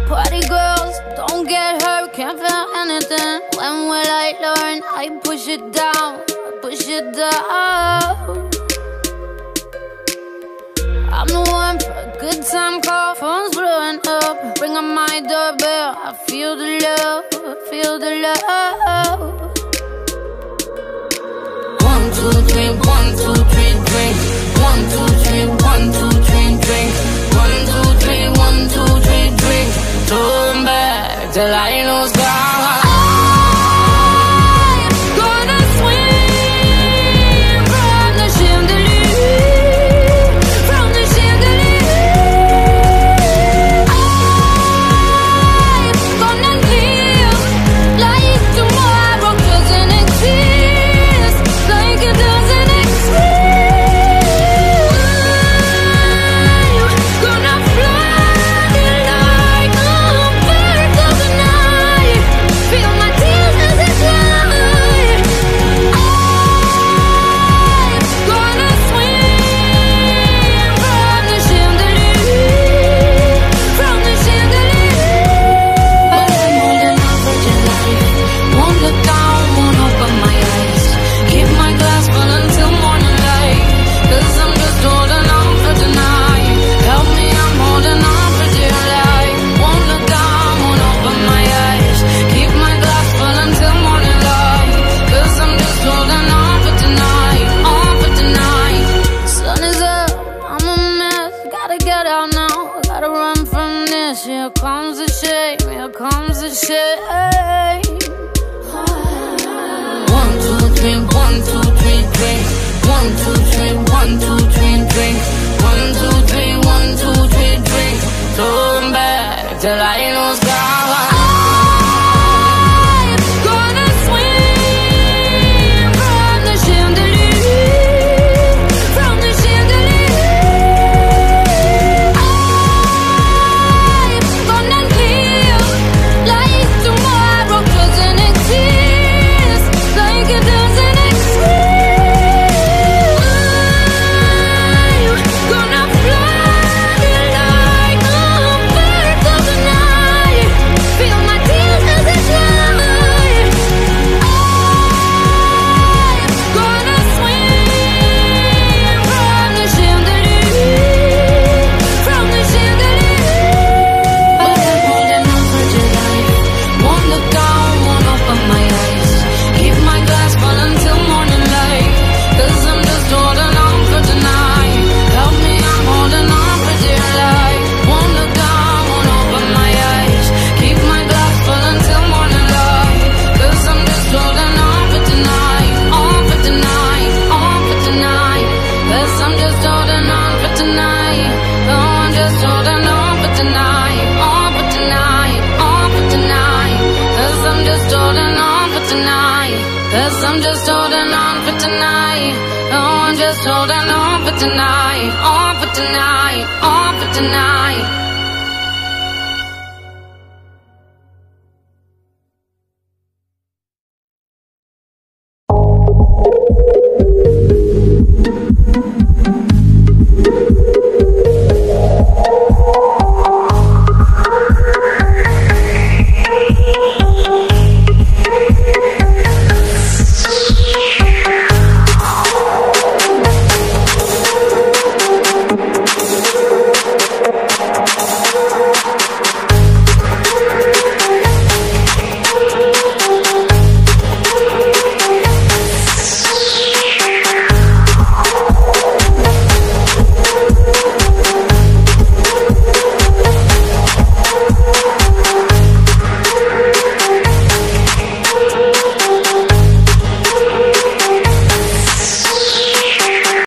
Party girls, don't get hurt, can't feel anything. When will I learn? I push it down, push it down. I'm the one for a good time call, phone's blowing up. Ring on my doorbell, I feel the love, I feel the love. 1, 2, 3, 1, 2, 3, drink. 1, 2, 3, 1, 2, 3, drink. 1, 2, 3, 1, 2, 3, drink. Turn back till I lose God. Here comes the shame, here comes the shame. 1, 2, 3, 1, 2, 3, drink. 1, 2, 3, 1, 2, 3, drink. 1, 2, 3, 1, 2, 3, drink. Turn back till I lose God. Cause I'm just holding on for tonight. Oh, I'm just holding on for tonight. On for tonight. On for tonight.